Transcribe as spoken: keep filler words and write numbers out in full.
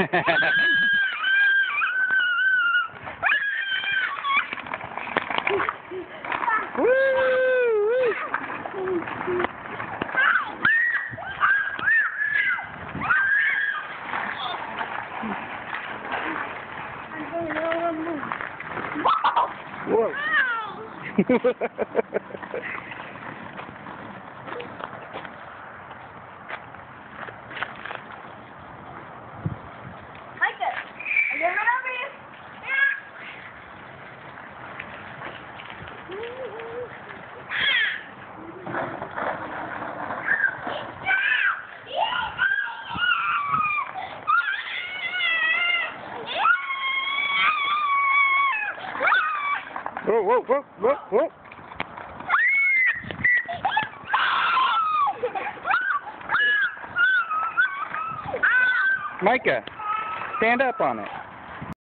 Whoa. Whoa, whoa, whoa, whoa, whoa. Micah, stand up on it.